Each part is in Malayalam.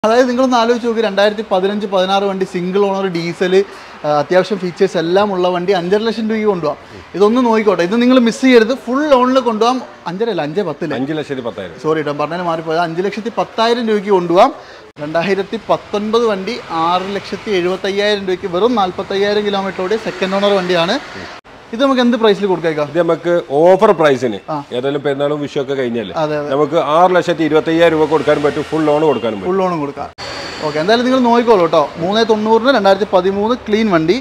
അതായത് നിങ്ങളൊന്ന് ആലോചിച്ച് നോക്കി 2015-16 വണ്ടി സിംഗിൾ ഓണർ ഡീസൽ അത്യാവശ്യം ഫീച്ചേഴ്സ് എല്ലാം ഉള്ള വണ്ടി 5.5 ലക്ഷം രൂപയ്ക്ക് കൊണ്ടുപോകാം. ഇതൊന്നും നോക്കിക്കോട്ടെ, ഇത് നിങ്ങൾ മിസ് ചെയ്യരുത്. ഫുൾ ലോണിൽ കൊണ്ടുപോകാം. 5.10 സോറി കേട്ടോ, പറഞ്ഞാൽ മാറിപ്പോയത് 5,10,000 രൂപയ്ക്ക് കൊണ്ടുപോകാം. 2019 വണ്ടി 6,75,000 രൂപയ്ക്ക് വെറും 45,000 കിലോമീറ്റർ ഓടിയ സെക്കൻഡ് ഓണർ വണ്ടിയാണ്. ഇത് നമുക്ക് എന്ത് പ്രൈസിൽ കൊടുക്കാം? ഇത് നമുക്ക് ഓഫർ പ്രൈസിന് ഏതായാലും പെരുന്നാളും വിഷു ഒക്കെ കഴിഞ്ഞല്ലേ നമുക്ക് 6,25,000 രൂപ കൊടുക്കാനും പറ്റും. ഫുൾ ലോൺ കൊടുക്കാനും പറ്റും. ഫുൾ ലോണും കൊടുക്കാം. ഓക്കെ, എന്തായാലും നിങ്ങൾ നോക്കിക്കോളൂ കേട്ടോ. 390 2013 ക്ലീൻ വണ്ടി,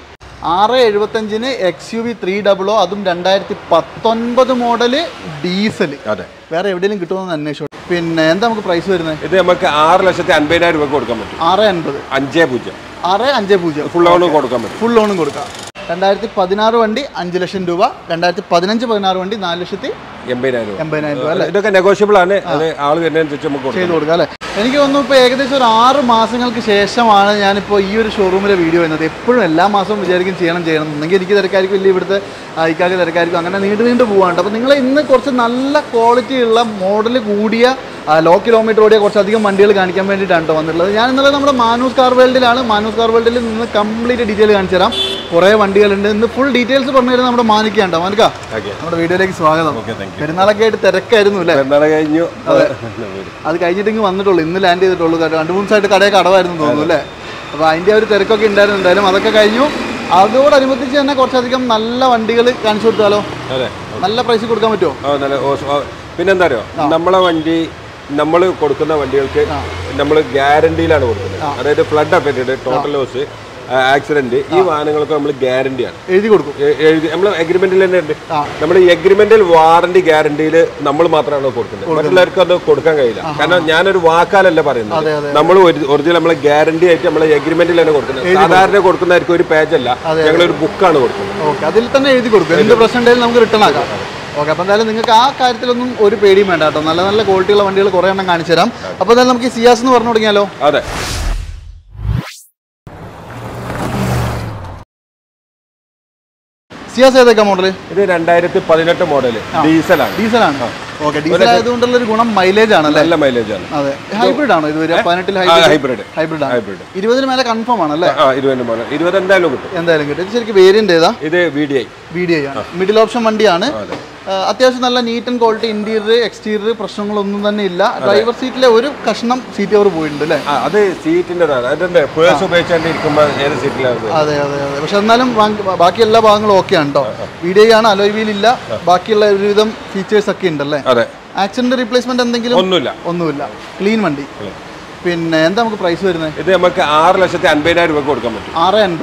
675 XUV 300, അതും 2019 മോഡല് ഡീസൽ. അതെ, വേറെ എവിടെയെങ്കിലും കിട്ടുമെന്ന് അന്വേഷിച്ചു. പിന്നെ എന്താ നമുക്ക് പ്രൈസ് വരുന്നത്? ഇത് നമുക്ക് 6,50,000 രൂപ കൊടുക്കാൻ പറ്റും. 650 650 ഫുൾ ലോണും കൊടുക്കാൻ പറ്റും. ഫുൾ ലോണും കൊടുക്കാം. 2016 വണ്ടി 5 ലക്ഷം രൂപ, 2015-16 വണ്ടി 4,80,000 രൂപ അല്ലേ? ഇതൊക്കെ നെഗോഷ്യബിൾ ആണ്. അത് ആൾ വരുന്നതിനനുസരിച്ച് നമുക്ക് ചെയ്ത് കൊടുക്കാം അല്ലേ? എനിക്ക് തോന്നുന്നു ഇപ്പോൾ ഏകദേശം ഒരു 6 മാസങ്ങൾക്ക് ശേഷമാണ് ഞാനിപ്പോൾ ഈ ഒരു ഷോറൂമിലെ വീഡിയോ വരുന്നത്. എപ്പോഴും എല്ലാ മാസവും വിചാരിക്കും ചെയ്യണം എന്നെങ്കിൽ എനിക്ക് തിരക്കായിരിക്കും, ഇല്ല ഇവിടുത്തെ ഇക്കാക്ക് തിരക്കായിരിക്കും, അങ്ങനെ നീണ്ടു പോകാനുണ്ട്. അപ്പോൾ നിങ്ങൾ ഇന്ന് കുറച്ച് നല്ല ക്വാളിറ്റി ഉള്ള മോഡൽ കൂടിയ ലോ കിലോമീറ്റർ ഓടിയ കുറച്ചധികം വണ്ടികൾ കാണിക്കാൻ വേണ്ടിയിട്ടാണ് കേട്ടോ വന്നിട്ടുള്ളത്. ഞാൻ ഇന്നലെ നമ്മുടെ മാനൂസ് കാർ വേൾഡിലാണ്. മാനൂസ് കാർ വേൾഡിൽ നിന്ന് കംപ്ലീറ്റ് ഡീറ്റെയിൽ കാണിച്ചു തരാം. കുറേ വണ്ടികളുണ്ട്. ഇന്ന് ഫുൾ ഡീറ്റെയിൽസ് പറഞ്ഞു തരുന്നത് നമ്മുടെ മാനിക്കാണ്ടോ. മാനിക്ക, നമ്മുടെ വീഡിയോയിലേക്ക് സ്വാഗതം. പെരുന്നാളൊക്കെ ആയിട്ട് തിരക്കായിരുന്നു അല്ലേ? കഴിഞ്ഞു. അത് കഴിഞ്ഞിട്ട് ഇങ്ങ് വന്നിട്ടുള്ളൂ. ഇന്ന് ലാൻഡ് ചെയ്തിട്ടുള്ളൂ. 2-3 ദിവസമായിട്ട് കടയൊക്കെ അടവായിരുന്നു തോന്നുന്നു അല്ലേ? അപ്പോൾ അതിൻ്റെ ഒരു തിരക്കൊക്കെ ഉണ്ടായിരുന്നു. എന്തായാലും അതൊക്കെ കഴിഞ്ഞു. അതോടനുബന്ധിച്ച് തന്നെ കുറച്ചധികം നല്ല വണ്ടികൾ കാണിച്ചു കൊടുത്താലോ? നല്ല പ്രൈസ് കൊടുക്കാൻ പറ്റുമോ? പിന്നെന്താ അറിയോ, നമ്മളെ വണ്ടി നമ്മൾ കൊടുക്കുന്ന വണ്ടികൾക്ക് നമ്മൾ ഗ്യാരണ്ടിയിലാണ് കൊടുക്കുന്നത്. അതായത് flood affected, total loss, accident, ഈ വാഹനങ്ങൾക്ക് നമ്മൾ ഗ്യാരണ്ടിയാണ് എഴുതി കൊടുക്കും. നമ്മൾ എഗ്രിമെന്റിൽ തന്നെ ഉണ്ട്. നമ്മൾ ഈ എഗ്രിമെന്റൽ വാറണ്ടി ഗ്യാരണ്ടിയിൽ നമ്മൾ മാത്രമാണ് കൊടുക്കുന്നത്. മറ്റുള്ളവർക്ക് അത് കൊടുക്കാൻ കഴിയില്ല. കാരണം ഞാനൊരു വാക്കാലല്ല പറയുന്നത്. നമ്മൾ ഒറിജിനൽ നമ്മളെ ഗ്യാരണ്ടി ആയിട്ട് നമ്മളെ എഗ്രിമെന്റിൽ തന്നെ കൊടുക്കുന്നത്. സാധാരണ കൊടുക്കുന്നവർക്ക് ഒരു പേജ് അല്ല, ഞങ്ങളൊരു ബുക്കാണ് കൊടുക്കുന്നത്. അതിൽ തന്നെ എഴുതി കൊടുക്കും. എന്ത് പ്രശ്നം ഉണ്ടെങ്കിലും നമുക്ക് റിട്ടേൺ ആക്കാം. ഓക്കെ, അപ്പോൾ എന്തായാലും നിങ്ങൾക്ക് ആ കാര്യത്തിലൊന്നും ഒരു പേടിയും വേണ്ട കേട്ടോ. നല്ല നല്ല ക്വാളിറ്റിയുള്ള വണ്ടികൾ കുറേ എണ്ണം കാണിച്ചു തരാം. അപ്പോൾ എന്തായാലും നമുക്ക് ഈ സിയാസ് എന്ന് പറഞ്ഞു തുടങ്ങിയാലോ? അതെ, സിയാസ് ഏതൊക്കെ മോഡൽ? ഇത് 2018 മോഡല് ഡീസലാണ്. ഓക്കെ, ഡീസൽ ആയതുകൊണ്ടുള്ള ഒരു ഗുണം മൈലേജ് ആണ്. നല്ല മൈലേജ് ആണ്. അതെ, ഹൈബ്രിഡ് ആണോ ഇത്? 18 ഹൈബ്രിഡ്. 20 മേലെ കൺഫേം ആണല്ലേ? 20 എന്തായാലും കിട്ടും. ഇത് ശരിക്കും വേരിയന്റ് ഏതാ? ഇത് VDI ആണ്. മിഡിൽ ഓപ്ഷൻ വണ്ടിയാണ്. അത്യാവശ്യം നല്ല neat and quality. Interior exterior പ്രശ്നങ്ങളൊന്നും തന്നെ ഇല്ല. ഡ്രൈവർ സീറ്റിലെ ഒരു കഷ്ണം സീറ്റ് കവർ പോയിട്ടുണ്ട് അല്ലേ? അത് സീറ്റിന്റെ അതെ. പക്ഷെ എന്നാലും ബാക്കി എല്ലാ ഭാഗങ്ങളും ഓക്കെ ആണ് കേട്ടോ. VDI ആണ്, അലോയ് വീൽ ഇല്ല. ബാക്കിയുള്ള ഒരുവിധം ഫീച്ചേഴ്സ് ഒക്കെ ഉണ്ടല്ലേ? ആക്സിഡന്റ് റീപ്ലേസ്മെന്റ് എന്തെങ്കിലും? ഒന്നുമില്ല. ക്ലീൻ വണ്ടി. പിന്നെ എന്താ നമുക്ക് പ്രൈസ് വരുന്നത്? ഇത് നമുക്ക് 6,50,000 രൂപ കൊടുക്കാൻ പറ്റും.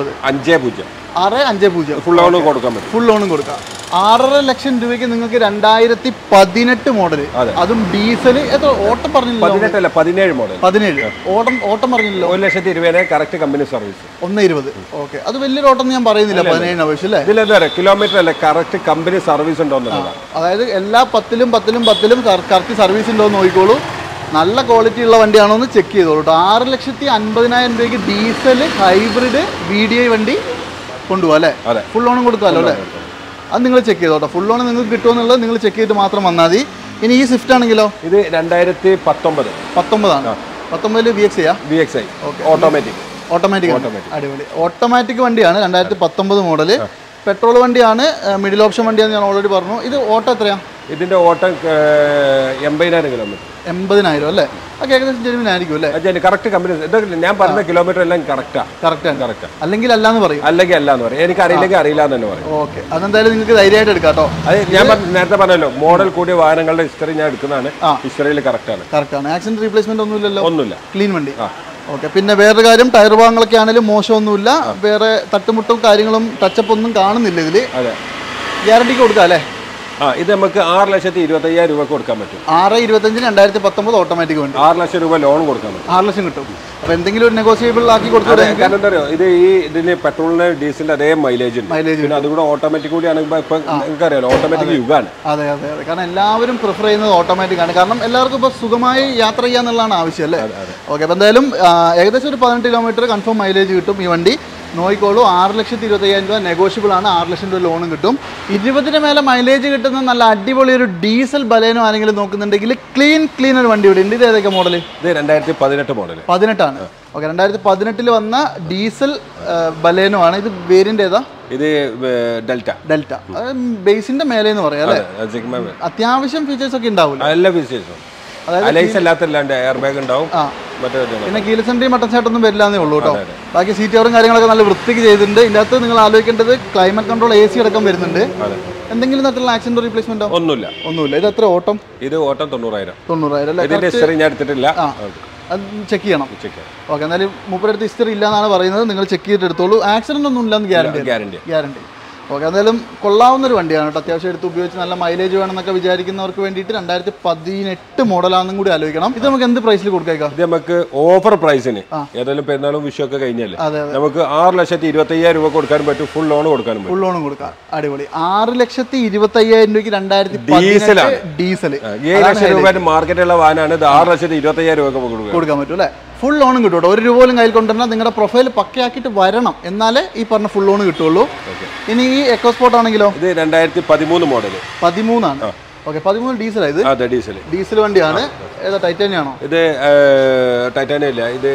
650 ഫുൾ ലോണും കൊടുക്കാൻ പറ്റും. ഫുൾ ലോണും കൊടുക്കാം. 6.5 ലക്ഷം രൂപയ്ക്ക് നിങ്ങൾക്ക് 2018 മോഡൽ, അതും ഡീസൽ. എത്ര ഓട്ടം പറഞ്ഞില്ല? 17 മോഡൽ. 17 ഓട്ടം പറഞ്ഞില്ലല്ലോ. 1,20,000 കറക്റ്റ് കമ്പനി സർവീസ്. 120. ഓക്കെ, അത് വലിയൊരു ഓട്ടം ഞാൻ പറയുന്നില്ല. 17 ആവശ്യം അല്ലേ? ഇതിലെന്താ കിലോമീറ്റർ അല്ല, കറക്റ്റ് കമ്പനി സർവീസ് ഉണ്ടോ? അതായത് എല്ലാ 10-ലും കറക്റ്റ് സർവീസ് ഉണ്ടോ എന്ന് നോക്കിക്കോളൂ. നല്ല ക്വാളിറ്റി ഉള്ള വണ്ടിയാണോ എന്ന് ചെക്ക് ചെയ്തോളൂ കേട്ടോ. 6,50,000 രൂപയ്ക്ക് ഡീസൽ ഹൈബ്രിഡ് VDI വണ്ടി കൊണ്ടുപോകാം അല്ലേ? ഫുൾ ലോണും കൊടുക്കാമല്ലോ അല്ലേ? അത് നിങ്ങൾ ചെക്ക് ചെയ്തോട്ടോ. ഫുൾ ലോൺ നിങ്ങൾക്ക് കിട്ടുമെന്നുള്ളത് നിങ്ങൾ ചെക്ക് ചെയ്തിട്ട് മാത്രം വന്നാൽ മതി. ഇനി ഈ സ്വിഫ്റ്റ് ആണെങ്കിലോ? ഇത് 2019 ആണ്. 19 VXI. ഓട്ടോമാറ്റിക്. അടിപൊളി ഓട്ടോമാറ്റിക് വണ്ടിയാണ്. 2019 മോഡല്. പെട്രോൾ വണ്ടിയാണ്. മിഡിൽ ഓപ്ഷൻ വണ്ടിയാന്ന് ഞാൻ ഓൾറെഡി പറഞ്ഞു. ഇത് ഓട്ടം എത്രയാണ്? ഇതിന്റെ ഓട്ടം 80,000 കിലോമീറ്റർ. 80,000 അല്ലേ? അത് ഏകദേശം ജെനുവിൻ ആയിരിക്കും അല്ലേ? Correct company. ഞാൻ പറഞ്ഞ കിലോമീറ്റർ എല്ലാം കറക്റ്റ്. അല്ലെങ്കിൽ അല്ലാന്ന് പറയും. എനിക്ക് അറിയില്ലെങ്കിൽ അറിയില്ല എന്ന് തന്നെ പറയും. ഓക്കെ, അതെന്തായാലും നിങ്ങൾക്ക് ധൈര്യമായിട്ട് എടുക്കാം കേട്ടോ. അത് ഞാൻ നേരത്തെ പറഞ്ഞല്ലോ, മോഡൽ കൂടിയ വാഹനങ്ങളുടെ ഹിസ്റ്ററി ഞാൻ എടുക്കുന്നതാണ്. ഹിസ്റ്ററിയിൽ കറക്റ്റാണ്. ആക്സിഡന്റ് റീപ്ലേസ്മെന്റ് ഒന്നുമില്ല. ക്ലീൻ വണ്ടി. ഓക്കെ, പിന്നെ വേറൊരു കാര്യം, ടയർ ഭാഗങ്ങളൊക്കെ ആണെങ്കിലും മോശമൊന്നുമില്ല. വേറെ തട്ടുമുട്ടും കാര്യങ്ങളും ടച്ചപ്പ് ഒന്നും കാണുന്നില്ല ഇതിൽ. ഗ്യാരണ്ടിക്ക് കൊടുക്കാം അല്ലേ? ഇത് നമുക്ക് 6,25,000 രൂപ കൊടുക്കാൻ പറ്റും. 6,25 2019 ഓട്ടോമാറ്റിക് വണ്ടി. 6 ലക്ഷം രൂപ ലോൺ കൊടുക്കാൻ പറ്റും. 6 ലക്ഷം കിട്ടും. അപ്പോൾ എന്തെങ്കിലും ഒരു നെഗോസിയബിൾ ആക്കി കൊടുത്താൽ കാരണം എന്താ പറയുക, ഇതിന് പെട്രോളിന് ഡീസലിന് അതേ മൈലേജ് പിന്നെ അതുകൂടെ ഓട്ടോമാറ്റിക് കൂടി ആണെങ്കിൽ ഇപ്പം നിങ്ങൾക്കറിയാലോ ഓട്ടോമാറ്റിക് യുഗമാണ്. അതെ. കാരണം എല്ലാവരും പ്രിഫർ ചെയ്യുന്നത് ഓട്ടോമാറ്റിക് ആണ്. കാരണം എല്ലാവർക്കും ഇപ്പോൾ സുഖമായി യാത്ര ചെയ്യാന്നുള്ളതാണ് ആവശ്യം അല്ലേ? ഓക്കെ, അപ്പോൾ എന്തായാലും ഏകദേശം ഒരു 18 കിലോമീറ്റർ കൺഫേം മൈലേജ് കിട്ടും ഈ വണ്ടി. നോക്കിക്കോളൂ. 6,25,000 രൂപ നെഗോഷ്യബിൾ ആണ്. 6 ലക്ഷം രൂപ ലോണും കിട്ടും. 20-ന് മേലെ മൈലേജ് കിട്ടുന്ന നല്ല അടിപൊളി ഒരു ഡീസൽ ബലേനോ ആരെങ്കിലും നോക്കുന്നുണ്ടെങ്കിൽ ക്ലീൻ ഒരു വണ്ടി ഇവിടെ ഉണ്ട്. ഇത് ഏതൊക്കെ മോഡൽ? ഇത് 2018 മോഡൽ. 18 ഓക്കെ. 2018 വന്ന ഡീസൽ ബലേനോ ആണ്. ഇത് വേരിയന്റ് ഏതാ? ഇത് ഡെൽറ്റ. ബേസിന്റെ മേലെ എന്ന് പറയാം അല്ലേ? അത്യാവശ്യം ഫീച്ചേഴ്സ് ഒക്കെ ഉണ്ടാവില്ല. എല്ലാ ഫീച്ചേഴ്സും എയർ ബാഗ് ഉണ്ടാവും. പിന്നെ കീൽ സെൻട്രി മട്ടൻ സെറ്റൊന്നും വരില്ലാന്നേ ഉള്ളൂ കേട്ടോ. ബാക്കി സീറ്റ് കവറും കാര്യങ്ങളൊക്കെ നല്ല വൃത്തിക്ക് ചെയ്തിട്ടുണ്ട്. ഇതിൻ്റെ അകത്ത് നിങ്ങൾ ആലോചിക്കേണ്ടത് ക്ലൈമറ്റ് കൺട്രോൾ AC അടക്കം വരുന്നുണ്ട്. എന്തെങ്കിലും തരത്തിലുള്ള ആക്സിഡന്റ് റീപ്ലേസ്മെന്റോ? ഒന്നുമില്ല. ഇത് എത്ര ഓട്ടം? ഇത് ഓട്ടം 90,000 അല്ലേ? ഞാൻ എടുത്തിട്ടില്ല. അത് ചെക്ക് ചെയ്യണം. ഓക്കെ. എന്നാലും മൂപ്പരടുത്ത് ഹിസ്റ്ററി ഇല്ല എന്നാണ് പറയുന്നത്. നിങ്ങൾ ചെക്ക് ചെയ്തിട്ട് എടുത്തോളൂ. ആക്സിഡന്റ് ഒന്നും ഇല്ലാന്ന് ഗ്യാരണ്ടി. ഓക്കെ. എന്തായാലും കൊള്ളാവുന്നൊരു വണ്ടിയാണ് കേട്ടോ. അത്യാവശ്യം എടുത്ത് ഉപയോഗിച്ച് നല്ല മൈലേജ് വേണമെന്നൊക്കെ വിചാരിക്കുന്നവർക്ക് വേണ്ടിയിട്ട് 2018 മോഡലാണെന്നും കൂടി ആലോചിക്കണം. ഇത് നമുക്ക് എന്ത് പ്രൈസിൽ കൊടുക്കാം? ഇത് നമുക്ക് ഓഫർ പ്രൈസിന് ഏതായാലും പെരുന്നാളും വിഷു ഒക്കെ കഴിഞ്ഞല്ലേ, നമുക്ക് 6,25,000 രൂപ കൊടുക്കാനും പറ്റും. ഫുൾ ലോൺ കൊടുക്കാനും ഫുൾ ലോൺ കൊടുക്കാം. അടിപൊളി. 6,25,000 രൂപയ്ക്ക് 2018 ഡീസൽ 7 ലക്ഷം രൂപ മാർക്കറ്റുള്ള വാനാണ്. ഇത് 6,25,000 രൂപ കൊടുക്കാൻ പറ്റും അല്ലേ? ഫുൾ ലോണും കിട്ടും കേട്ടോ. 1 രൂപ പോലും കയ്യിൽ കൊണ്ടുവന്നാൽ നിങ്ങളുടെ പ്രൊഫൈൽ പക്കയാക്കിയിട്ട് വരണം, എന്നാലേ ഈ പറഞ്ഞ ഫുൾ ലോൺ കിട്ടുള്ളൂ. ഇനി ഈ എക്കോസ്പോർട്ട് ആണെങ്കിലോ? ഇത് 2013 മോഡൽ. 13 ഓക്കെ. 13 ഡീസലാണ് ഇത്? അതെ, ഡീസൽ വണ്ടിയാണ്. ഏതാ, ടൈറ്റാനിയം ആണോ? ഇത് ടൈറ്റാനിയം ഇല്ല, ഇത്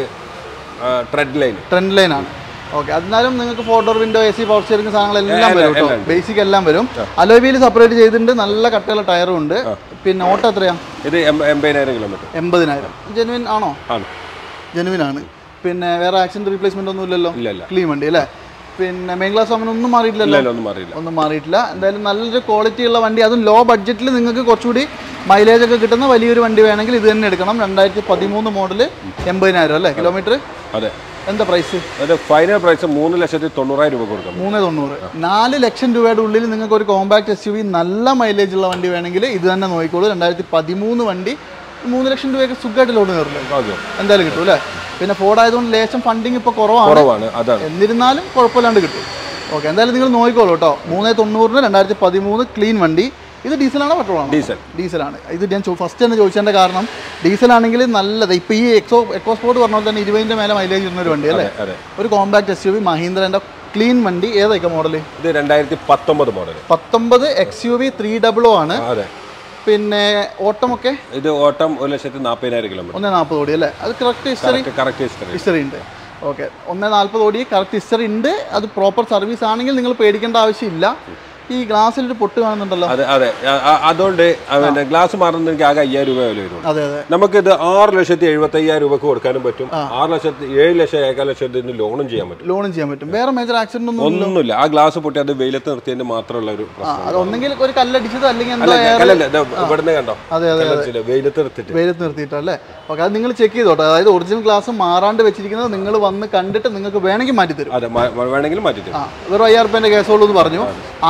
ട്രെൻഡ് ലൈൻ ആണ്. ഓക്കെ. എന്നാലും നിങ്ങൾക്ക് 4 door window, AC, power steering സാധനങ്ങളെല്ലാം വരും കേട്ടോ. ബേസിക് എല്ലാം വരും. അലോയ് വീൽ സെപ്പറേറ്റ് ചെയ്തിട്ടുണ്ട്. നല്ല കട്ടയുള്ള ടയറും ഉണ്ട്. പിന്നെ ഓട്ടോ എത്രയാ? ഇത് 80,000 കിലോമീറ്റർ. 80,000. ജെനുവിൻ ആണോ? ജെനുവിൻ ആണ്. പിന്നെ വേറെ ആക്സിഡന്റ് റീപ്ലേസ്മെന്റ് ഒന്നും ഇല്ലല്ലോ? ക്ലീൻ വണ്ടി അല്ലേ? പിന്നെ മെയിൻ ക്ലാസ് അങ്ങനെ ഒന്നും മാറിയിട്ടില്ലല്ലോ? ഒന്നും മാറിയിട്ടില്ല. എന്തായാലും നല്ലൊരു ക്വാളിറ്റി ഉള്ള വണ്ടി, അതും ലോ ബഡ്ജറ്റിൽ നിങ്ങൾക്ക് കുറച്ചുകൂടി മൈലേജ് ഒക്കെ കിട്ടുന്ന വലിയൊരു വണ്ടി വേണമെങ്കിൽ ഇത് തന്നെ എടുക്കണം. 2013 മോഡൽ 80,000 അല്ലേ കിലോമീറ്റർ? അതെ. എന്താ പ്രൈസ്? ഫൈനൽ പ്രൈസ് 3,90,000 രൂപ കൊടുക്കാം. 3,90,000. 4 ലക്ഷം രൂപയുടെ ഉള്ളിൽ നിങ്ങൾക്ക് ഒരു കോമ്പാക്ട് SUV നല്ല മൈലേജ് ഉള്ള വണ്ടി വേണമെങ്കിൽ ഇത് തന്നെ നോക്കിക്കോളൂ. 2013 വണ്ടി 3 ലക്ഷം രൂപയൊക്കെ സുഖമായിട്ട് ലോൺ കയറില്ല, എന്തായാലും കിട്ടും അല്ലേ? പിന്നെ ഫോർഡ് ആയതുകൊണ്ട് ലേശം ഫണ്ടിങ് ഇപ്പോൾ കുറവാണ്, എന്നിരുന്നാലും കുഴപ്പമില്ലാണ്ട് കിട്ടും. ഓക്കെ. എന്തായാലും നിങ്ങൾ നോക്കിക്കോളൂ കേട്ടോ. 3,90,000 2013 ക്ലീൻ വണ്ടി. ഇത് ഡീസലാണോ പെട്രോളാണോ? ഡീസലാണ്. ഇത് ഞാൻ ഫസ്റ്റ് തന്നെ ചോദിച്ചതിൻ്റെ കാരണം ഡീസലാണെങ്കിൽ നല്ലത്. ഇപ്പോൾ ഈ എക്കോസ്പോർട്ട് പറഞ്ഞ പോലെ തന്നെ 20-ന്റെ മേലെ മൈലേജ് ഇരുന്ന ഒരു വണ്ടി അല്ലേ? ഒരു കോമ്പാക്ട് SUV മഹീന്ദ്രൻ്റെ ക്ലീൻ വണ്ടി. ഏതൊക്കെ മോഡൽ? ഇത് 2019 മോഡൽ. 19 XUV 300 ആണ്. പിന്നെ ഓട്ടമൊക്കെ? ഇത് ഓട്ടം 1,40,000 കിലോമീറ്റർ. 140 ഓടി അല്ലേ? അത് കറക്റ്റ് ഹിസ്റ്ററി ഉണ്ട്. ഓക്കെ. 140 ഓടി കറക്റ്റ് ഹിസ്റ്ററി ഉണ്ട്. അത് പ്രോപ്പർ സർവീസ് ആണെങ്കിൽ നിങ്ങൾ പേടിക്കേണ്ട ആവശ്യമില്ല. ഈ ഗ്ലാസ്സിലൊരു പൊട്ട് കാണുന്നുണ്ടല്ലോ? അതെ. അതുകൊണ്ട് ഗ്ലാസ് മാറുന്ന എനിക്ക് ആകെ 5,000 രൂപ വില വരും. നമുക്കിത് 6,75,000 രൂപക്ക് കൊടുക്കാനും പറ്റും. 7 ലക്ഷം 1,4 ലക്ഷത്തിന് ലോണും ചെയ്യാൻ പറ്റും. വേറെ മേജർ ആക്സിഡന്റ് ഒന്നുമില്ല. ആ ഗ്ലാസ് പൊട്ടി അത് വെയിലത്ത് നിർത്തിയതിന് മാത്രമുള്ള ഒരു പ്രശ്നം. ഒന്നെങ്കിൽ ഒരു കല്ലടിച്ചത് അല്ലെങ്കിൽ ഇവിടുന്ന് കണ്ടോ? വെയിലത്ത് നിർത്തിയിട്ടല്ലേ? ഓക്കെ. അത് നിങ്ങൾ ചെക്ക് ചെയ്തോട്ടെ. അതായത് ഒറിജിനൽ ഗ്ലാസ് മാറാണ്ട് വെച്ചിരിക്കുന്നത് നിങ്ങൾ വന്ന് കണ്ടിട്ട് നിങ്ങൾക്ക് വേണമെങ്കിൽ മാറ്റി തരും. വേണമെങ്കിൽ മാറ്റി തരും. വെറും 5,000 രൂപേന്റെ കേസുള്ളൂ എന്ന് പറഞ്ഞു.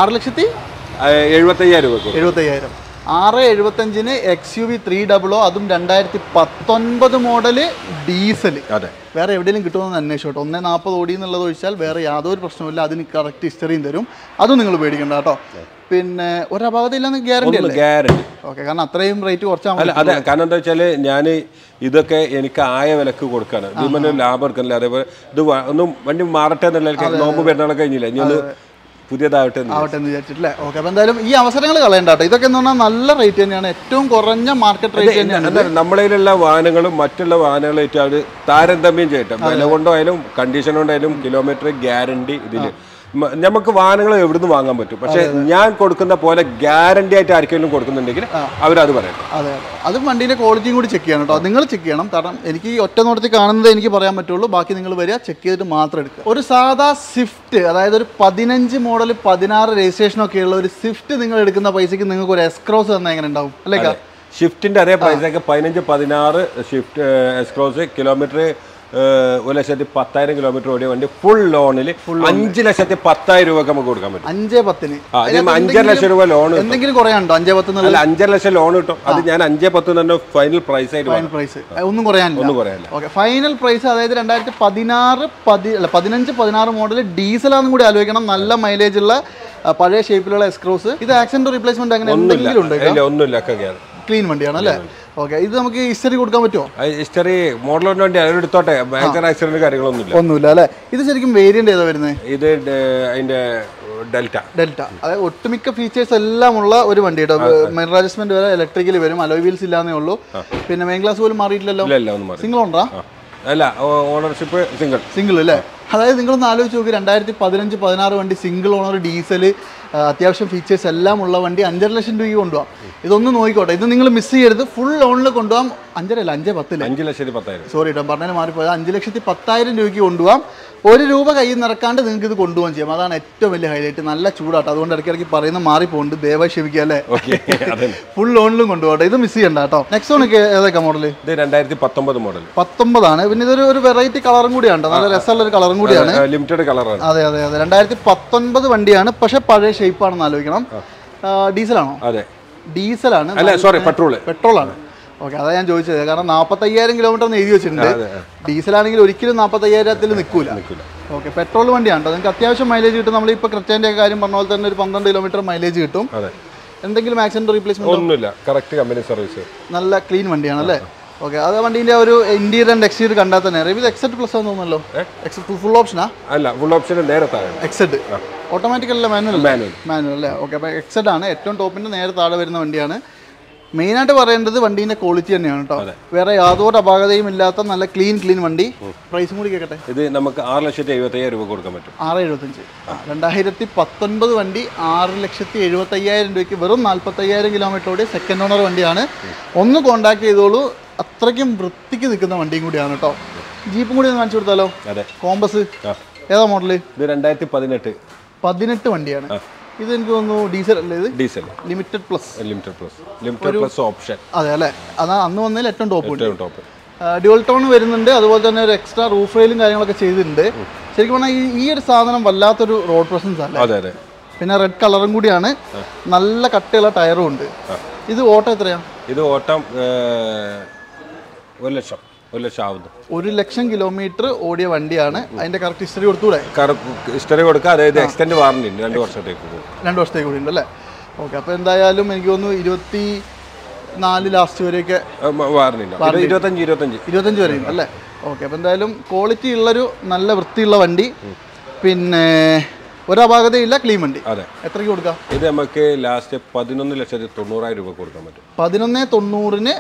6,75,000 രൂപ. 70,000. 6,75-ന് XUV 300, അതും 2019 മോഡല് ഡീസൽ. വേറെ എവിടെയെങ്കിലും കിട്ടുമെന്ന് അന്വേഷിച്ചോട്ടെ. 140 ഓടി എന്നുള്ളത് ഒഴിച്ചാൽ വേറെ യാതൊരു പ്രശ്നമില്ല. അതിന് കറക്റ്റ് ഹിസ്റ്ററിയും തരും. അതും നിങ്ങൾ പേടിക്കണ്ട കേട്ടോ. പിന്നെ ഒരു അപാകത ഇല്ലെന്ന് ഗ്യാരണ്ടി. ഓക്കെ. കാരണം അത്രയും റേറ്റ് കുറച്ചാൽ അതെ. കാരണം എന്താ വെച്ചാൽ ഞാൻ ഇതൊക്കെ എനിക്ക് ആയ വിലക്ക് കൊടുക്കാണ്. ഇതിന് ലാഭം എടുക്കാനില്ല. അതേപോലെ ഇത് ഒന്നും വണ്ടി മാറട്ടെ എന്നുള്ള നോമ്പ് പെരുന്നാളൊക്കെ കഴിഞ്ഞില്ല, ഇനി ഒന്ന് പുതിയതാവട്ടെ എന്ന് വിചാരിച്ചിട്ടില്ലേ? ഓക്കെ. അപ്പോൾ എന്തായാലും ഈ അവസരങ്ങൾ കളയണ്ട കേട്ടോ. ഇതൊക്കെ എന്ന് പറഞ്ഞാൽ നല്ല റേറ്റ് തന്നെയാണ്, ഏറ്റവും കുറഞ്ഞ മാർക്കറ്റ് റേറ്റ് തന്നെയാണ്. നമ്മളിലുള്ള വാഹനങ്ങളും മറ്റുള്ള വാഹനങ്ങളായിട്ട് അത് താരതമ്യം ചെയ്യട്ടെ. വില കൊണ്ടായാലും കണ്ടീഷൻ കൊണ്ടായാലും കിലോമീറ്റർ ഗ്യാരണ്ടി ഇതിൽ നമുക്ക് വാഹനങ്ങൾ എവിടുന്ന് വാങ്ങാൻ പറ്റും. പക്ഷെ ഞാൻ കൊടുക്കുന്ന പോലെ ഗ്യാരണ്ടി ആയിട്ട് ആർക്കെങ്കിലും കൊടുക്കുന്നുണ്ടെങ്കിൽ അവരത് പറയട്ടെ. അതെ. അത് വണ്ടീൻ്റെ ക്വാളിറ്റിയും കൂടി ചെക്ക് ചെയ്യണം കേട്ടോ. നിങ്ങൾ ചെക്ക് ചെയ്യണം. കാരണം എനിക്ക് ഈ ഒറ്റ നോട്ടത്തിൽ കാണുന്നത് എനിക്ക് പറയാൻ പറ്റുള്ളൂ. ബാക്കി നിങ്ങൾ വരിക, ചെക്ക് ചെയ്തിട്ട് മാത്രം എടുക്കുക. ഒരു സാധാ സ്വിഫ്റ്റ്, അതായത് ഒരു 15 മോഡൽ 16 രജിസ്ട്രേഷനൊക്കെ ഉള്ള ഒരു സ്വിഫ്റ്റ് നിങ്ങൾ എടുക്കുന്ന പൈസയ്ക്ക് നിങ്ങൾക്ക് ഒരു എസ്ക്രോസ് തന്നാൽ എങ്ങനെ ഉണ്ടാവും അല്ലേ? ഷിഫ്റ്റിന്റെ അതേ പൈസയൊക്കെ 15-16 ഷിഫ്റ്റ് എസ്ക്രോസ് കിലോമീറ്റർ 1,10,000 കിലോമീറ്റർ ഓടിയ വണ്ടി ഫുൾ ലോണിൽ 5,10,000 രൂപ നമുക്ക് കൊടുക്കാൻ പറ്റും. 5,10,000 5.5 ലക്ഷം രൂപ ലോൺ. എന്തെങ്കിലും കുറയാനുണ്ടോ? 5,10,000 അല്ല, 5.5 ലക്ഷം ലോൺ കിട്ടും. അത് ഞാൻ 5.10 തന്നെ ഫൈനൽ പ്രൈസ് ആയിട്ട്. ഫൈനൽ പ്രൈസ് ഒന്നും കുറയാനില്ല. ഓക്കെ. ഫൈനൽ പ്രൈസ് അതായത് 2015-16 മോഡൽ ഡീസലാണെന്നും കൂടി ആലോചിക്കണം. നല്ല മൈലേജ് ഉള്ള പഴയ ഷേപ്പിലുള്ള എസ്ക്രോസ്. ഇത് ആക്സിഡന്റ് റീപ്ലേസ്മെന്റ് അങ്ങനെ എന്തെങ്കിലും ഉണ്ടോ? ഒന്നുമില്ല. ക്ലീൻ വണ്ടിയാണ് അല്ലേ? ഓക്കെ, ഇത് നമുക്ക് ഹിസ്റ്ററി കൊടുക്കാൻ പറ്റുമോ? ഹിസ്റ്ററി മോഡലിന് വേണ്ടി എടുത്തോട്ടെ, മേജർ ആക്സിഡന്റ് കാര്യങ്ങളൊന്നുമില്ല. ഒന്നുമില്ല അല്ലേ? ഇത് ശരിക്കും വേരിയന്റ് ഏതാ വരുന്നത്? ഇത് അതിന്റെ ഡെൽറ്റ. അതായത് ഒട്ടുമിക്ക ഫീച്ചേഴ്സ് എല്ലാം ഉള്ള ഒരു വണ്ടി കേട്ടോ. മിറർ അഡ്ജസ്റ്റ്മെന്റ് വരെ ഇലക്ട്രിക്കലി വരും, അലോയ് വീൽസ് ഇല്ലാന്നേ ഉള്ളൂ. പിന്നെ മെയിൻ ഗ്ലാസ് പോലും മാറിയിട്ടില്ലല്ലോ. സിംഗിൾ ഓണറാ? അല്ല, ഓണർഷിപ്പ് സിംഗിൾ അല്ലേ? അതായത് നിങ്ങളൊന്ന് ആലോചിച്ച് നോക്കി, 2015-16 വണ്ടി, സിംഗിൾ ഓണർ, ഡീസൽ, അത്യാവശ്യം ഫീച്ചേഴ്സ് എല്ലാം ഉള്ള വണ്ടി 5.5 ലക്ഷം രൂപയ്ക്ക് കൊണ്ടുപോകാം. ഇതൊന്നും നോക്കിക്കോട്ടെ, ഇത് നിങ്ങൾ മിസ് ചെയ്യരുത്. ഫുൾ ഓണിൽ കൊണ്ടുപോകാം. 5.5 അല്ല, 5.10. 5,10,000. സോറി കേട്ടോ, പറഞ്ഞാൽ മാറിപ്പോയത്. 5,10,000 രൂപയ്ക്ക് കൊണ്ടുപോകാം. 1 രൂപ കയ്യിൽ നിറക്കാണ്ട് നിങ്ങൾക്ക് ഇത് കൊണ്ടുപോകാൻ ചെയ്യാം. അതാണ് ഏറ്റവും വലിയ ഹൈലൈറ്റ്. നല്ല ചൂടാട്ടോ, അതുകൊണ്ട് ഇടയ്ക്കിടയ്ക്ക് പറയുന്ന മാറിപ്പോണ്ട്, ദയവായി ക്ഷമിക്കുക അല്ലേ. ഫുൾ ഓണിലും കൊണ്ടുപോകട്ടെ, ഇത് മിസ് ചെയ്യണ്ട കേട്ടോ. നെക്സോണൊക്കെ ഏതൊക്കെ മോഡൽ? ഇത് 2019 മോഡൽ. 19 ആണ്. പിന്നെ ഇതൊരു വെറൈറ്റി കളറും കൂടിയാണ്, നല്ല രസമുള്ള ഒരു കളറും കൂടിയാണ്. ലിമിറ്റഡ് കളറാണ്. അതെ 2019 വണ്ടിയാണ്, പക്ഷെ പഴയ ഷേപ്പാണെന്ന് ആലോചിക്കണം. ഡീസലാണോ? അതെ, ഡീസലാണ്. അല്ല സോറി, പെട്രോൾ ആണ്. ഓക്കെ, അതാ ഞാൻ ചോദിച്ചത്. കാരണം 45,000 കിലോമീറ്റർ എന്ന് എഴുതി വെച്ചിട്ടുണ്ട്. ഡീസലാണെങ്കിൽ ഒരിക്കലും 45,000 നിൽക്കൂല. ഓക്കെ, പെട്രോൾ വണ്ടിയാണ്. നിങ്ങൾക്ക് അത്യാവശ്യം മൈലേജ് കിട്ടും. നമ്മളിപ്പോൾ ക്രെറ്റേൻ്റെ കാര്യം പറഞ്ഞ പോലെ തന്നെ ഒരു 12 കിലോമീറ്റർ മൈലേജ് കിട്ടും. എന്തെങ്കിലും ആക്സിഡന്റ് റീപ്ലേസ്മെന്റ് ഒന്നുമില്ല, കറക്റ്റ് കമ്പനി സർവീസ്. നല്ല ക്ലീൻ വണ്ടിയാണ് അല്ലേ? ഓക്കെ, അത് വണ്ടീൻ്റെ ഒരു ഇന്റീരിയർ ആൻഡ് എക്സ്റ്റീരിയർ കണ്ടാൽ തന്നെ ഇത് എക്സെറ്റ് പ്ലസ് ആണെന്ന് തോന്നുന്നല്ലോ. ഫുൾ ഓപ്ഷനാ? അല്ല, ഫുൾ ഓപ്ഷൻ നേരെ താഴെ. എക്സെറ്റ് ഓട്ടോമാറ്റിക് അല്ല, മാനുവൽ അല്ലേ? ഓക്കെ, അപ്പോൾ എക്സെറ്റ് ആണ് ഏറ്റവും ടോപ്പിൻ്റെ നേരെ താഴെ വരുന്ന വണ്ടിയാണ്. മെയിനായിട്ട് പറയേണ്ടത് വണ്ടീൻ്റെ ക്വാളിറ്റി തന്നെയാണ് കേട്ടോ. വേറെ യാതൊരു അപാകതയും ഇല്ലാത്ത നല്ല ക്ലീൻ വണ്ടി. പ്രൈസും കൂടി കേൾക്കട്ടെ. ഇത് നമുക്ക് 6,75,000 രൂപ കൊടുക്കാൻ പറ്റും. 6,75. 2019 വണ്ടി 6,75,000 രൂപയ്ക്ക് വെറും 45,000 കിലോമീറ്ററോടെ സെക്കൻഡ് ഓണർ വണ്ടിയാണ്. ഒന്ന് കോൺടാക്ട് ചെയ്തോളൂ. അത്രയ്ക്കും വൃത്തിക്ക് നിൽക്കുന്ന വണ്ടിയും കൂടിയാണ് കേട്ടോ. ജീപ്പും കൂടി ഒന്ന് കാണിച്ചു കൊടുത്താലോ? കോമ്പസ് ഏതാ മോഡല്? ഇത് 2018 വണ്ടിയാണ്. ഇത് എനിക്ക് തോന്നുന്നു ഡീസൽ അല്ലേ? ഇത് ഡീസൽ ലിമിറ്റഡ് പ്ലസ് ഓപ്ഷൻ. അതെ അല്ലേ? അതാ അന്ന് വന്നതിൽ ഏറ്റവും ടോപ്പ്. ഡ്യുവൽ ടോൺ വരുന്നുണ്ട്. അതുപോലെ തന്നെ ഒരു എക്സ്ട്രാ റൂഫ് റെയിലും കാര്യങ്ങളൊക്കെ ചെയ്തിട്ടുണ്ട്. ശരിക്കും പറഞ്ഞാൽ ഈ ഒരു സാധനം വല്ലാത്തൊരു റോഡ് പ്രസൻസ് അല്ലേ? അതെ. പിന്നെ റെഡ് കളറും കൂടിയാണ്. നല്ല കട്ടിയുള്ള ടയറും ഉണ്ട്. ഇത് ഓട്ടം എത്രയാ? ഇത് ഓട്ടം 1 ലക്ഷം ആവുന്നു. 1 ലക്ഷം കിലോമീറ്റർ ഓടിയ വണ്ടിയാണ്. അതിന്റെ കറക്റ്റ് ഹിസ്റ്ററി കൊടുത്തൂടെ? ഹിസ്റ്ററി കൊടുക്കുക. അതായത് എക്സ്റ്റൻഡ് വാറണ്ടി 2 വർഷത്തേക്ക് കൂടി ഉണ്ട് അല്ലേ? ഓക്കെ, അപ്പോൾ എന്തായാലും എനിക്ക് തോന്നുന്നു 24 ലാസ്റ്റ് വരെയൊക്കെ വാറണ്ടി. 25 വരെയും അല്ലേ? ഓക്കെ, അപ്പോൾ എന്തായാലും ക്വാളിറ്റി ഉള്ളൊരു നല്ല വൃത്തിയുള്ള വണ്ടി. പിന്നെ ഒരപാകതയില്ല, ക്ലീൻ വണ്ടി. അതെ. എത്രയ്ക്ക് കൊടുക്കാം? ഇത് നമുക്ക് ലാസ്റ്റ് 11,90,000 രൂപ കൊടുക്കാൻ പറ്റും. 11,90,000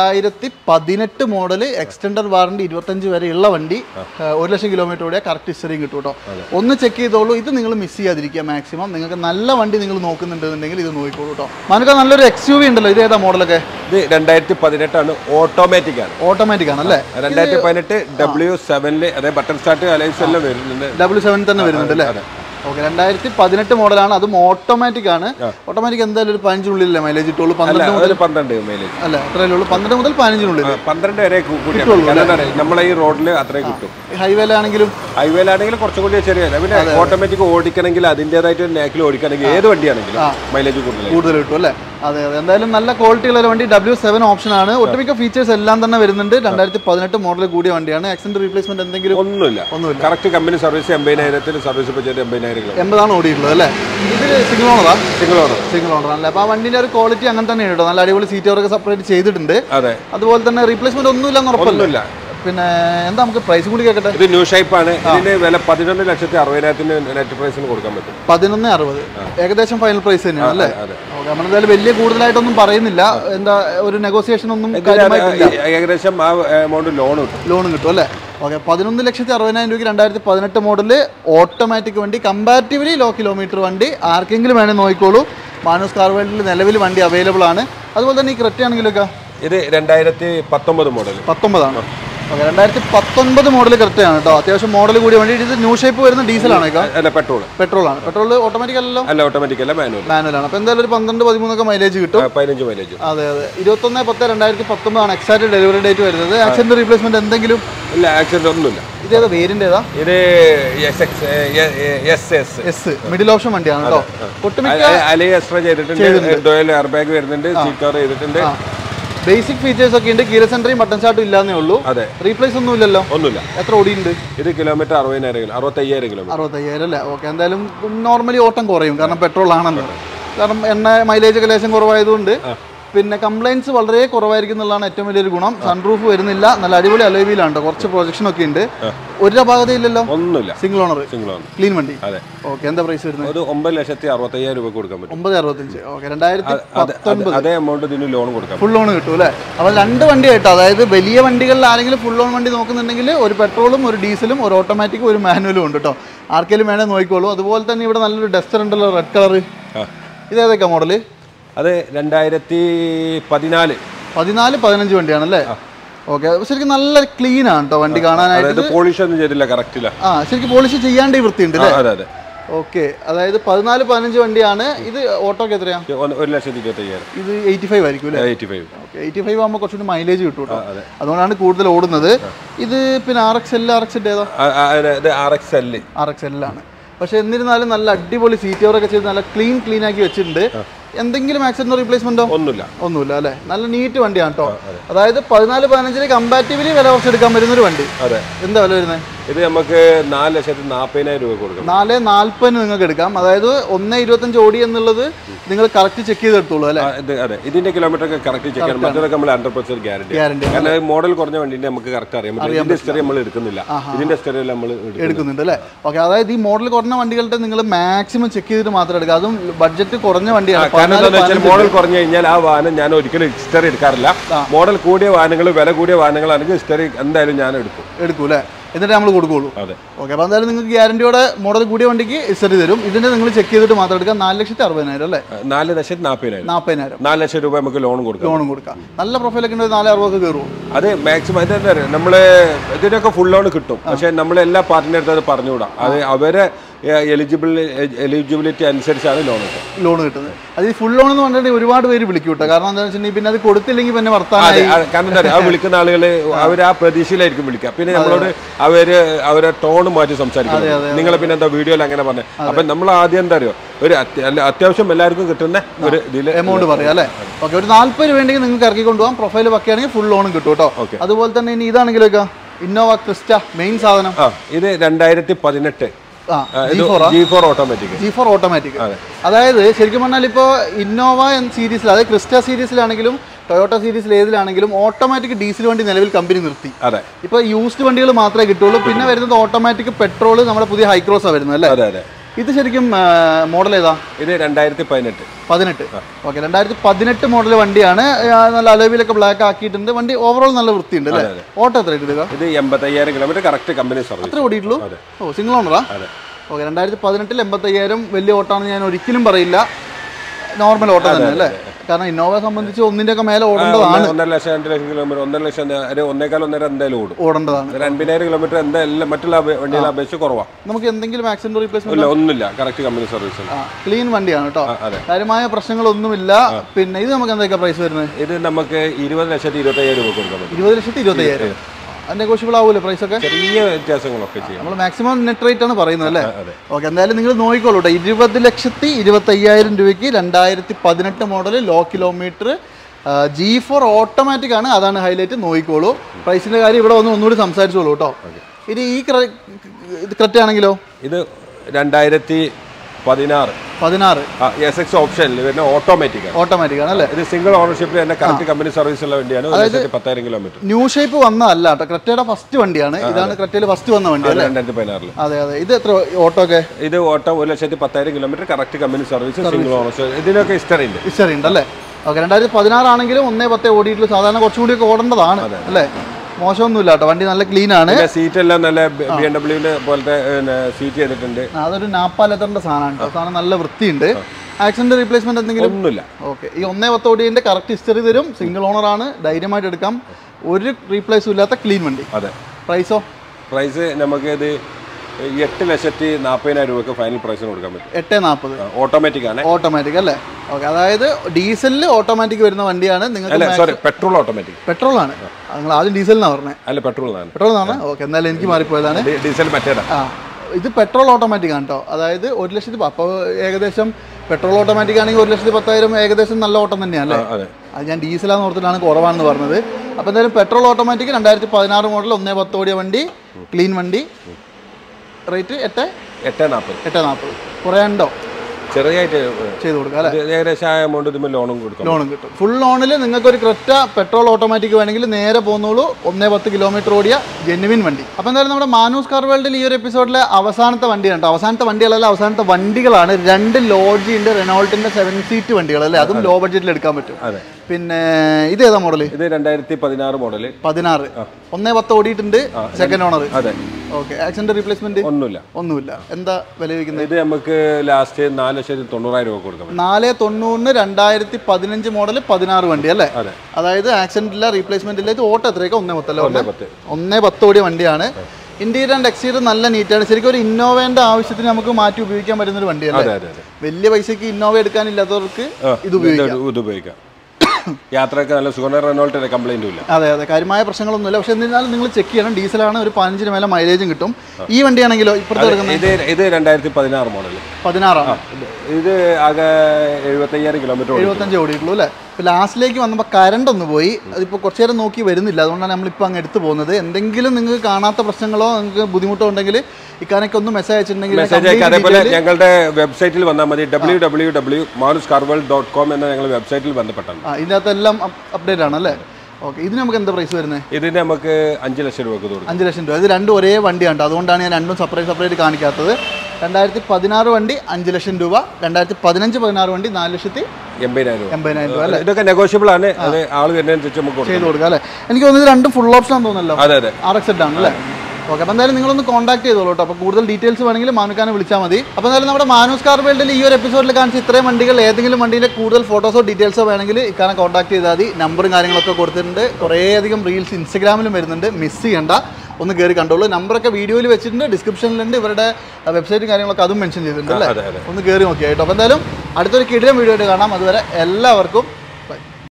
2018 മോഡൽ, എക്സ്റ്റൻഡർ വാറണ്ടി 25 വരെയുള്ള വണ്ടി. 1 ലക്ഷം കിലോമീറ്റർ ഓടിയ കറക്റ്റ് ഹിസ്റ്ററിയും കിട്ടും കേട്ടോ. ഒന്ന് ചെക്ക് ചെയ്തോളൂ. ഇത് നിങ്ങൾ മിസ് ചെയ്യാതിരിക്കുക മാക്സിമം. നിങ്ങൾക്ക് നല്ല വണ്ടി നിങ്ങൾ നോക്കുന്നുണ്ടെന്നുണ്ടെങ്കിൽ ഇത് നോക്കിക്കോളൂ കേട്ടോ. നമുക്ക് നല്ലൊരു XUV ഉണ്ടല്ലോ, ഇത് ഏതാ മോഡലൊക്കെ? ഇത് 2018 ആണ്. ഓട്ടോമാറ്റിക് ആണ് അല്ലേ? 2018 W7 അതായത് ബട്ടൺ സ്റ്റാർട്ട് അലൈൻസ് എല്ലാം വരുന്നുണ്ട്. W7 തന്നെ വരുന്നുണ്ട് അല്ലേ? ഓക്കെ, 2018 മോഡലാണ്. അതും ഓട്ടോമാറ്റിക് ആണ്. ഓട്ടോമാറ്റിക് എന്തായാലും ഒരു 15 മൈലേജ് കിട്ടുള്ളൂ. 12 മൈലേജ് അല്ല, അത്രയല്ലേ ഉള്ളൂ. 12 മുതൽ 15 12 വരെ നമ്മളെ ഈ റോഡിൽ അത്രയും കിട്ടും. ഹൈവേയിലാണെങ്കിലും കുറച്ചും കൂടി ചെറിയ. പിന്നെ ഓട്ടോമാറ്റിക് ഓടിക്കണമെങ്കിൽ അതിൻ്റെതായിട്ട് നാക്കിൽ ഓടിക്കണമെങ്കിൽ ഏത് വണ്ടിയാണെങ്കിലും മൈലേജ് കൂടുതൽ കിട്ടും അല്ലേ? അതെ. എന്തായാലും നല്ല ക്വാളിറ്റി ഉള്ള ഒരു വണ്ടി. W7 ഓപ്ഷൻ ആണ്. ഒട്ടുമിക്ക ഫീച്ചേഴ്സ് എല്ലാം തന്നെ വരുന്നുണ്ട്. 2018 മോഡൽ കൂടിയ വണ്ടിയാണ്. ആക്സിഡന്റ് റീപ്ലേസ്മെന്റ് എന്തെങ്കിലും? ഒന്നുമില്ല. Correct company service. 80,000 സർവീസ് 80,000 ഓടിയിട്ടുള്ളത് അല്ലേ? ഇത് സിംഗിൾ ഓണർ ആണല്ലേ? അപ്പോൾ ആ വണ്ടിന്റെ ഒരു ക്വാളിറ്റി അങ്ങനെ തന്നെയാണ് കേട്ടോ. നല്ല അടിപൊളി സീറ്റൊക്കെ സെപ്പറേറ്റ് ചെയ്തിട്ടുണ്ട്. അതുപോലെ തന്നെ റീപ്ലേസ്മെന്റ് ഒന്നുമില്ല ഉറപ്പില്ല. പിന്നെ എന്താ നമുക്ക് പ്രൈസ് കൂടി കേൾക്കട്ടെ. ഇത് ന്യൂ ഷേപ്പ് ആണ്. ഇതിന് വില 11,60,000 നെറ്റ് പ്രൈസിന് കൊടുക്കാൻ പറ്റും. 11,60,000 ഏകദേശം ഫൈനൽ പ്രൈസ് തന്നെയാണ് അല്ലേ? നമ്മളെന്തായാലും വലിയ കൂടുതലായിട്ടൊന്നും പറയുന്നില്ല. എന്താ ഒരു നെഗോസിയേഷൻ ഒന്നും ഏകദേശം ആ എമൗണ്ട് ലോണും കിട്ടും അല്ലേ? ഓക്കെ, 11,60,000 രൂപയ്ക്ക് 2018 മോഡല് ഓട്ടോമാറ്റിക് വണ്ടി, കമ്പാരിറ്റീവ്ലി ലോ കിലോമീറ്റർ വണ്ടി. ആർക്കെങ്കിലും വേണേൽ നോക്കിക്കോളൂ. മാനൂസ് കാർ വേൾഡിൽ നിലവിൽ വണ്ടി അവൈലബിൾ ആണ്. അതുപോലെ തന്നെ ഈ ക്രെറ്റ ആണെങ്കിലൊക്കെ ഇത് 2019 മോഡൽ. 19 ആണ്. ഓക്കെ, 2019 മോഡൽ കറക്റ്റാണ് കേട്ടോ. അത്യാവശ്യം മോഡൽ കൂടിയ വണ്ടി. ഇത് ന്യൂ ഷേപ്പ് വരുന്ന ഡീസലാണ്? പെട്രോൾ ആണ്. പെട്രോൾ ഓട്ടോമാറ്റിക് അല്ലല്ലോ? ഓട്ടോമാറ്റിക് അല്ല, മാനുവൽ ആണ്. അപ്പോൾ എന്തായാലും ഒരു 12-13 മൈലേജ് കിട്ടും. 15 മൈലേജ്. അതെ. 21/10/2019 ആണ് എക്സാക്ട് ഡെലിവറി ഡേറ്റ് വരുന്നത്. ആക്സിഡന്റ് റീപ്ലേസ്മെന്റ് എന്തെങ്കിലും ഇല്ല? ആക്സിഡന്റ് ഒന്നുമില്ല. ഇതേതാ വേരിയന്റ് ഏതാ? ഇത് എസ് മിഡിൽ ഓപ്ഷൻ വണ്ടിയാണ് കേട്ടോ. ഒട്ടുമിക്ക എക്സ്ട്രാ ചെയ്തിട്ടുണ്ട്. ഡുവൽ എയർ ബാഗ് വരുന്നുണ്ട്. സീറ്റ് കവർ ചെയ്തിട്ടുണ്ട്. ബേസിക് ഫീച്ചേഴ്സ് ഒക്കെ ഉണ്ട്. കീല സെന്ററിയും ബട്ടൺ സ്റ്റാർട്ടും ഇല്ലാന്നേ ഉള്ളൂ. അതെ. റീപ്ലേസ് ഒന്നും ഇല്ലല്ലോ? ഒന്നുമില്ല. എത്ര ഓടിയുണ്ട് ഇത്? Kilometre 65,000 kilometre. 65,000 അല്ലേ? ഓക്കെ, എന്തായാലും നോർമലി ഓട്ടം കുറയും, കാരണം പെട്രോൾ ആണല്ലോ. കാരണം എണ്ണ മൈലേജ് ഒക്കെ ലേശം കുറവായതുകൊണ്ട് പിന്നെ കംപ്ലൈൻറ്റ്സ് വളരെ കുറവായിരിക്കും എന്നുള്ളതാണ് ഏറ്റവും വലിയൊരു ഗുണം. സൺറൂഫ് വരുന്നില്ല, നല്ല അടിപൊളി അലോയിലാണ്, കുറച്ച് പ്രൊജക്ഷൻ ഒക്കെ ഉണ്ട്. ഒരു അപാകതയില്ലല്ലോ, ഒന്നുമില്ല. സിംഗിൾ ഓണർ, ക്ലീൻ വണ്ടി. ഓക്കെ, എന്താ പ്രൈസ് വരുന്നത്? ഒരു 9,65,000 രൂപ കൊടുക്കാൻ പറ്റും. 9,65. ഓക്കെ, 2019 അതേ എമൗണ്ട് ഇതിന് ലോൺ കൊടുക്കാം, ഫുൾ ലോൺ കിട്ടും അല്ലേ? അപ്പോൾ 2 വണ്ടി ആയിട്ട്, അതായത് വലിയ വണ്ടികളിൽ ആരെങ്കിലും ഫുൾ ലോൺ വണ്ടി നോക്കുന്നുണ്ടെങ്കിൽ ഒരു പെട്രോളും ഒരു ഡീസലും ഒരു ഓട്ടോമാറ്റിക്കും ഒരു മാനുവലും ഉണ്ട് കേട്ടോ. ആർക്കെങ്കിലും വേണേൽ നോക്കിക്കോളൂ. അതുപോലെ തന്നെ ഇവിടെ നല്ലൊരു ഡസ്റ്റർ ഉണ്ടല്ലോ, റെഡ് കളർ. ഇതേതൊക്കെ മോഡല്? അത് 2014 15 വണ്ടിയാണല്ലേ? ഓക്കെ, ശരിക്കും നല്ല ക്ലീൻ ആണ് കേട്ടോ വണ്ടി കാണാനായിട്ട്. പോളിഷ് ഒന്നും ചെയ്തില്ല, കറക്റ്റില്ല. ശരിക്കും പോളിഷ് ചെയ്യാണ്ട് വൃത്തിയുണ്ട് അല്ലേ? അതെ. ഓക്കെ, അതായത് 14-15 വണ്ടിയാണ്. ഇത് ഓട്ടോക്ക് എത്രയാണ്? 1,25,000. ഇത് 85 ആയിരിക്കും അല്ലേ? 85 ആകുമ്പോൾ കുറച്ചുകൂടി മൈലേജ് കിട്ടും കേട്ടോ, അതുകൊണ്ടാണ് കൂടുതൽ ഓടുന്നത്. ഇത് പിന്നെ RXL ഏതാ? RXL ആണ്. പക്ഷെ എന്നിരുന്നാലും നല്ല അടിപൊളി സീറ്റ് കവറൊക്കെ ചെയ്ത് നല്ല ക്ലീൻ ആക്കി വെച്ചിട്ടുണ്ട്. എന്തെങ്കിലും ആക്സിഡന്റ് റീപ്ലേസ്മെന്റോ? ഒന്നുമില്ല അല്ലേ? നല്ല നീറ്റ് വണ്ടിയാണ് കേട്ടോ. അതായത് 14-15 കമ്പാരിറ്റീവ്ലി വില കുറച്ച് എടുക്കാൻ പറ്റുന്നൊരു വണ്ടി. എന്താ വില വരുന്നത്? ഇത് നമുക്ക് 4,40,000 രൂപ കൊടുക്കാം. 4,40 നിങ്ങൾക്ക് എടുക്കാം. അതായത് 1.25 ഓടി എന്നുള്ളത് നിങ്ങൾ കറക്റ്റ് ചെക്ക് ചെയ്തെടുത്തോളൂ അല്ലേ? അതെ, ഇതിന്റെ കിലോമീറ്റർ ഒക്കെ കറക്റ്റ് ചെക്ക് ചെയ്യണം. മറ്റൊക്കെ നമ്മൾ 100% ഗ്യാരണ്ടി. കാരണം മോഡൽ കുറഞ്ഞ വണ്ടിന്റെ നമുക്ക് കറക്റ്റ് അറിയാൻ പറ്റും. ഇതിന്റെ ഹിസ്റ്ററി നമ്മൾ എടുക്കുന്നില്ല, ഇതിന്റെ ഹിസ്റ്ററി നമ്മൾ എടുക്കുന്നുണ്ട് അല്ലേ? ഓക്കെ, അതായത് ഈ മോഡൽ കുറഞ്ഞ വണ്ടികളുടെ നിങ്ങൾ മാക്സിമം ചെക്ക് ചെയ്തിട്ട് മാത്രം എടുക്കുക. അതും ബഡ്ജറ്റ് കുറഞ്ഞ വണ്ടിയാണ്. കാരണം എന്താണെന്ന് വെച്ചാൽ മോഡൽ കുറഞ്ഞു കഴിഞ്ഞാൽ ആ വാഹനം ഞാൻ ഒരിക്കലും ഹിസ്റ്ററി എടുക്കാറില്ല. മോഡൽ കൂടിയ വാഹനങ്ങൾ, വില കൂടിയ വാഹനങ്ങളാണെങ്കിൽ ഹിസ്റ്ററി എന്തായാലും ഞാൻ എടുക്കും അല്ലേ? എന്നിട്ട് നമ്മൾ കൊടുക്കുള്ളൂ. അതെ. ഓക്കെ, അപ്പോൾ എന്തായാലും നിങ്ങൾക്ക് ഗ്യാരണ്ടിയോടെ മോഡൽ കൂടിയ വണ്ടിക്ക് ഹിസ്റ്ററി തരും. ഇതിന്റെ നിങ്ങൾ ചെക്ക് ചെയ്തിട്ട് മാത്രം എടുക്കാം. 4,60,000 അല്ലേ? 4,40,000. 4 ലക്ഷം രൂപ നമുക്ക് ലോൺ കൊടുക്കാം. നല്ല പ്രൊഫൈലൊക്കെ ഉണ്ട്. 4,60 കയറും. അത് മാക്സിമം എന്താ നമ്മള് ഇതിനൊക്കെ ഫുൾ ലോൺ കിട്ടും. പക്ഷെ നമ്മൾ എല്ലാ പാർട്ടിൻ്റെ അടുത്ത് അത് പറഞ്ഞുകൂടാ. അത് അവരെ എലിജിബിലിറ്റി അനുസരിച്ചാണ് ലോൺ കിട്ടുന്നത്. അത് ഈ ഫുൾ ലോൺ എന്ന് പറഞ്ഞിട്ടുണ്ടെങ്കിൽ ഒരുപാട് പേര് വിളിക്കും കേട്ടോ. കാരണം എന്താണെന്ന് വെച്ചിട്ടുണ്ടെങ്കിൽ പിന്നെ അത് കൊടുത്തില്ലെങ്കിൽ പിന്നെ വർത്താനം. കാരണം എന്താ പറയുക, ആ വിളിക്കുന്ന ആളുകൾ അവർ ആ പ്രതീക്ഷയിലായിരിക്കും വിളിക്കുക. പിന്നെ നമ്മളോട് അവരെ ടോൺ മാറ്റി സംസാരിക്കും. നിങ്ങൾ പിന്നെ എന്താ വീഡിയോയിൽ അങ്ങനെ പറഞ്ഞു. അപ്പം നമ്മൾ ആദ്യം എന്താ അറിയോ, ഒരു അത്യാവശ്യം എല്ലാവർക്കും കിട്ടുന്ന ഒരു ഇതിൽ എമൗണ്ട് പറയാം അല്ലേ? ഓക്കെ, ഒരു 40 രൂപയുണ്ടെങ്കിൽ നിങ്ങൾക്ക് ഇറക്കി കൊണ്ടുപോകാം. പ്രൊഫൈൽ പക്കയാണെങ്കിൽ ഫുൾ ലോണും കിട്ടും കേട്ടോ. അതുപോലെ തന്നെ ഇനി ഇതാണെങ്കിലൊക്കെ ഇന്നോവ ക്രിസ്റ്റ മെയിൻ സാധനം. ഇത് 2018 G4 ഓട്ടോമാറ്റിക്. അതായത് ശരിക്കും പറഞ്ഞാൽ ഇപ്പോൾ ഇന്നോവ സീരീസിൽ, അതായത് ക്രിസ്റ്റ സീരീസിലാണെങ്കിലും ടൊയോട്ട സീരീസിൽ ഏതിലാണെങ്കിലും ഓട്ടോമാറ്റിക് ഡീസൽ വണ്ടി നിലവിൽ കമ്പനി നിർത്തി. ഇപ്പോൾ യൂസ്ഡ് വണ്ടികൾ മാത്രമേ കിട്ടുള്ളൂ. പിന്നെ വരുന്നത് ഓട്ടോമാറ്റിക് പെട്രോൾ, നമ്മുടെ പുതിയ ഹൈക്രോസാണ് വരുന്നത് അല്ലേ? ഇത് ശരിക്കും മോഡൽ ഏതാ? ഇത് 2018. ഓക്കെ, 2018 മോഡൽ വണ്ടിയാണ്. നല്ല അലോയിലൊക്കെ ബ്ലാക്ക് ആക്കിയിട്ടുണ്ട്. വണ്ടി ഓവറോൾ നല്ല വൃത്തിയുണ്ട് അല്ലേ? ഓട്ടോ എത്ര ഇടുക? ഇത് 85,000 കിലോമീറ്റർ കറക്റ്റ് കമ്പനി സർവീസ്. അത്ര ഓടിയിട്ടുള്ളൂ? ഓ, സിംഗിൾ ഓണറാ? ഓക്കെ, 2018 85,000 വലിയ ഓട്ടാണെന്ന് ഞാൻ ഒരിക്കലും പറയില്ല. നോർമൽ ഓട്ടോ തന്നെ അല്ലേ? കാരണം ഇന്നോവയെ സംബന്ധിച്ച് ഒന്നിന്റെ ഒക്കെ മേലെ ഓടേണ്ടതാണ്. 1.5 ലക്ഷം 2 ലക്ഷം കിലോമീറ്റർ, 1.5 ലക്ഷം 1.25 എന്തായാലും ഓടേണ്ടതാണ്. 2,000 കിലോമീറ്റർ എന്തായാലും മറ്റുള്ള വണ്ടികളെ അപേക്ഷിച്ച് കുറവാണ്. നമുക്ക് എന്തെങ്കിലും ആക്സിഡന്റ് റീപ്ലേസ്മെന്റ് ഒന്നുമില്ല, കറക്റ്റ് കമ്പനി സർവീസ്. ക്ലീൻ വണ്ടിയാണ് കേട്ടോ, കാര്യമായ പ്രശ്നങ്ങളൊന്നുമില്ല. പിന്നെ ഇത് നമുക്ക് എന്തൊക്കെ പ്രൈസ് വരുന്നത്? ഇത് നമുക്ക് 20,25,000 രൂപ കൊടുക്കാം. 20,25,000 നെഗോഷ്യബിൾ ആവൂലേ പ്രൈസ് ഒക്കെ? ചെറിയ വ്യത്യാസങ്ങളൊക്കെ ചെയ്യും. നമ്മൾ മാക്സിമം നെറ്റ് റേറ്റ് ആണ് പറയുന്നത് അല്ലേ? ഓക്കെ, എന്തായാലും നിങ്ങൾ നോക്കിക്കോളൂ കേട്ടോ. 20,25,000 രൂപയ്ക്ക് 2018 model low kilometre G4 automatic ആണ്. അതാണ് ഹൈലൈറ്റ്. നോക്കിക്കോളൂ. പ്രൈസിന്റെ കാര്യം ഇവിടെ ഒന്നുകൂടി സംസാരിച്ചോളൂ കേട്ടോ. ഇനി ഈ ക്രെറ്റ ആണെങ്കിലോ? ഇത് 2016 SX ഓപ്ഷനിൽ വരുന്ന ഓട്ടോമാറ്റിക് ആണ് അല്ലേ? ഇത് സിംഗിൾ ഓണർഷിപ്പിൽ തന്നെ കറക്റ്റ് കമ്പനി സർവീസ് ഉള്ള വണ്ടിയാണ്. 10,000 കിലോമീറ്റർ. ന്യൂ ഷേപ്പ് വന്നതല്ല കേട്ടോ, ക്രെറ്റയുടെ ഫസ്റ്റ് വണ്ടിയാണ്. ഇതാണ് ക്രെറ്റയിൽ ഫസ്റ്റ് വന്ന വണ്ടി 2016. അതെ. ഇത് എത്ര ഓട്ടോ ഒക്കെ? ഇത് odo 1,10,000 kilometre correct company service, single ownership. ഇതിനൊക്കെ ഹിസ്റ്ററി ഉണ്ട് അല്ലേ? ഓക്കെ, 2016 ആണെങ്കിലും 1.10 ഓടിയിട്ടുള്ളൂ. സാധാരണ കുറച്ചുകൂടി ഒക്കെ ഓടേണ്ടതാണ് അല്ലേ? മോശമൊന്നുമില്ല കേട്ടോ, വണ്ടി നല്ല ക്ലീൻ ആണ്. സീറ്റ് എല്ലാം നല്ല BMW പോലത്തെ സീറ്റ് ചെയ്തിട്ടുണ്ട്. അതൊരു നാപ്പ ലെതറിന്റെ സാധനമാണ് കേട്ടോ. സാധനം നല്ല വൃത്തിയുണ്ട്. ആക്സിഡന്റ് റീപ്ലേസ്മെന്റ് എന്തെങ്കിലും? ഒന്നുമില്ല. ഓക്കെ, ഈ 1.10 ഓടിയതിന്റെ കറക്റ്റ് ഹിസ്റ്ററി തരും. സിംഗിൾ ഓണർ ആണ്, ധൈര്യമായിട്ട് എടുക്കാം. ഒരു റീപ്ലേസും ഇല്ലാത്ത ക്ലീൻ വണ്ടി. അതെ. പ്രൈസോ? പ്രൈസ് നമുക്ക് ഇത് 8,40,000 രൂപയ്ക്ക് ഫൈനൽ പ്രൈസിന് കൊടുക്കാൻ പറ്റും. 8,40. ഓട്ടോമാറ്റിക് ആണ്. ഓട്ടോമാറ്റിക് അല്ലേ? ഓക്കെ, അതായത് ഡീസലിൽ ഓട്ടോമാറ്റിക് വരുന്ന വണ്ടിയാണ്. നിങ്ങൾക്ക് പെട്രോൾ ഓട്ടോമാറ്റിക്. പെട്രോൾ ആണ്. നിങ്ങൾ ആദ്യം ഡീസലിനാണ് പറഞ്ഞത്? അല്ല, പെട്രോൾ ആണ്. ഓക്കെ, എന്നാലും എനിക്ക് മാറിപ്പോയതാണ്. ഡീസൽ മറ്റേതാണ്. ഇത് പെട്രോൾ ഓട്ടോമാറ്റിക് ആണ് കേട്ടോ. അതായത് 1,00,000. അപ്പോൾ ഏകദേശം പെട്രോൾ ഓട്ടോമാറ്റിക് ആണെങ്കിൽ 1,10,000 ഏകദേശം നല്ല ഓട്ടം തന്നെയാണ് അല്ലേ? അത് ഞാൻ ഡീസലാന്ന് ഓർത്തിട്ടാണ് കുറവാണെന്ന് പറഞ്ഞത്. അപ്പോൾ എന്തായാലും പെട്രോൾ ഓട്ടോമാറ്റിക് 2016 മോഡൽ 1.10 ഓടിയ വണ്ടി, ക്ലീൻ വണ്ടി. റേറ്റ് 8,40. കുറയാണ്ടോ? ചെറിയായിട്ട് ചെയ്ത് കൊടുക്കാം അല്ലേ? ഏകദേശം ആ എമൗണ്ട് ഇതുമ്പോൾ ലോണും കൊടുക്കും. ലോണും കിട്ടും. ഫുൾ ലോണിൽ നിങ്ങൾക്ക് ഒരു ക്രെറ്റ പെട്രോൾ ഓട്ടോമാറ്റിക് വേണമെങ്കിൽ നേരെ പോകുന്നുള്ളൂ. 110 കിലോമീറ്റർ ഓടിയ ജെന്യുവിൻ വണ്ടി. അപ്പോൾ എന്തായാലും നമ്മുടെ മാനൂസ് കാർ വേൾഡിൽ ഈ ഒരു എപ്പിസോഡിലെ അവസാനത്തെ വണ്ടിയാണ്. അവസാനത്തെ വണ്ടികളല്ല, അവസാനത്തെ വണ്ടികളാണ്. 2 ലോഡ്ജി ഉണ്ട്, റെനോൾട്ടിന്റെ 7 സീറ്റ് വണ്ടികൾ അല്ലേ? അതും ലോ ബഡ്ജറ്റിൽ എടുക്കാൻ പറ്റും. പിന്നെ ഇത് ഏതാ മോഡൽ? ഇത് 2016 മോഡൽ. 16 110 ഓടിയിട്ടുണ്ട്. Second owner. അതെ. ഓക്കെ. ആക്സിഡന്റ് റീപ്ലേസ്മെന്റ് ഒന്നുമില്ല. എന്താ വില ചോദിക്കുന്നത്? ഇത് നമുക്ക് ലാസ്റ്റ് 4,90,000 രൂപ കൊടുക്കാം. 4,90,000 2015 മോഡൽ 16 വണ്ടി അല്ലേ? അതായത് ആക്സിഡന്റ് ഇല്ല, റീപ്ലേസ്മെന്റ് ഇല്ല. ഇത് ഓട്ടോ എത്രയൊക്കെ? 110 ഓടിയ വണ്ടിയാണ്. ഇന്റീരിയർ ആൻഡ് എക്സ്റ്റീരിയർ നല്ല നീറ്റാണ്. ശരിക്കും ഒരു ഇന്നോവേന്റെ ആവശ്യത്തിന് നമുക്ക് മാറ്റി ഉപയോഗിക്കാൻ പറ്റുന്ന ഒരു വണ്ടിയല്ലേ? വലിയ പൈസക്ക് ഇന്നോവ എടുക്കാനില്ലാത്തവർക്ക് ഇത് ഉപയോഗിക്കാം. യാത്രയൊക്കെ നല്ല സുഖം. റെനോൾട്ടിന്റെ കംപ്ലൈന്റും ഇല്ല. അതെ, കാര്യമായ പ്രശ്നങ്ങളൊന്നുമില്ല. പക്ഷെ എന്നിരുന്നാലും നിങ്ങൾ ചെക്ക് ചെയ്യണം. ഡീസലാണ്, ഒരു 15 മേലെ മൈലേജും കിട്ടും. ഈ വണ്ടിയാണെങ്കിലോ ഇപ്പോഴത്തെ ഇത് 2016 മോഡൽ. 16 ഇത് ആകെ 75,000 കിലോമീറ്റർ 75 ഓടിയിട്ടുള്ളൂ അല്ലേ? ഇപ്പോൾ ലാസ്റ്റിലേക്ക് വന്നപ്പോൾ കറണ്ട് ഒന്ന് പോയി. അതിപ്പോൾ കുറച്ച് നേരം നോക്കി വരുന്നില്ല. അതുകൊണ്ടാണ് നമ്മളിപ്പോൾ അങ്ങ് എടുത്ത് പോകുന്നത്. എന്തെങ്കിലും നിങ്ങൾക്ക് കാണാത്ത പ്രശ്നങ്ങളോ നിങ്ങൾക്ക് ബുദ്ധിമുട്ടോ ഉണ്ടെങ്കിൽ ഇക്കാനൊക്കെ ഒന്ന് മെസ്സേജ് അയച്ചിട്ടുണ്ടെങ്കിൽ അതേപോലെ ഞങ്ങളുടെ വെബ്സൈറ്റിൽ വന്നാൽ മതി. www.manuscarworld.com എന്ന ഞങ്ങളുടെ വെബ്സൈറ്റിൽ ബന്ധപ്പെട്ടാണ്. ഇതിനകത്തെല്ലാം അപ്ഡേറ്റ് ആണ് അല്ലേ? ഓക്കെ. ഇതിന് നമുക്ക് എന്താ പ്രൈസ് വരുന്നത്? ഇതിന് നമുക്ക് 5 ലക്ഷം രൂപ കൊടുക്കും. 5 ലക്ഷം രൂപ. ഇത് രണ്ടും ഒരേ വണ്ടിയാണ്. അതുകൊണ്ടാണ് ഞാൻ രണ്ടും സെപ്പറേറ്റ് കാണിക്കാത്തത്. 2016 വണ്ടി 5 ലക്ഷം രൂപ, 2015-16 വണ്ടി 4,80,000 രൂപ അല്ലേ? ഇതൊക്കെ നെഗോഷ്യബിൾ ആണ്. അത് ആള് വരുന്നതിനനുസരിച്ച് നമുക്ക് ചെയ്ത് കൊടുക്കാം അല്ലേ? എനിക്ക് തോന്നുന്നത് രണ്ടും ഫുൾ ഓപ്ഷൻ ആണെന്ന് തോന്നുന്നല്ലോ. RX ആണ് അല്ലേ? ഓക്കെ. അപ്പോൾ എന്തായാലും നിങ്ങളൊന്ന് കോൺടാക്ട് ചെയ്തോളൂ കേട്ടോ. അപ്പോൾ കൂടുതൽ ഡീറ്റെയിൽസ് വേണമെങ്കിൽ മാനുക്കാനെ വിളിച്ചാൽ മതി. അപ്പോൾ എന്തായാലും നമ്മുടെ മാനൂസ് കാർ വേൾഡിൽ ഈ ഒരു എപ്പിസോഡിൽ കാണിച്ച ഇത്രയും വണ്ടികൾ ഏതെങ്കിലും വണ്ടിയുടെ കൂടുതൽ ഫോട്ടോസോ ഡീറ്റെയിൽസോ വേണമെങ്കിൽ ഇക്കാനെ കോൺടാക്ട് ചെയ്താൽ മതി. നമ്പറും കാര്യങ്ങളൊക്കെ കൊടുത്തിട്ടുണ്ട്. കുറേയധികം റീൽസ് ഇൻസ്റ്റഗ്രാമിലും വരുന്നുണ്ട്. മിസ് ചെയ്യേണ്ട, ഒന്ന് കയറി കണ്ടോളൂ. നമ്പറൊക്കെ വീഡിയോയിൽ വെച്ചിട്ടുണ്ട്, ഡിസ്ക്രിപ്ഷനിലുണ്ട്. ഇവരുടെ വെബ്സൈറ്റും കാര്യങ്ങളൊക്കെ അതും മെൻഷൻ ചെയ്തിട്ടുണ്ട് അല്ലേ? ഒന്ന് കയറി നോക്കിയായിട്ടോ. അപ്പോൾ എന്തായാലും അടുത്തൊരു കിടിലൻ വീഡിയോ ആയിട്ട് കാണാം. അതുവരെ എല്ലാവർക്കും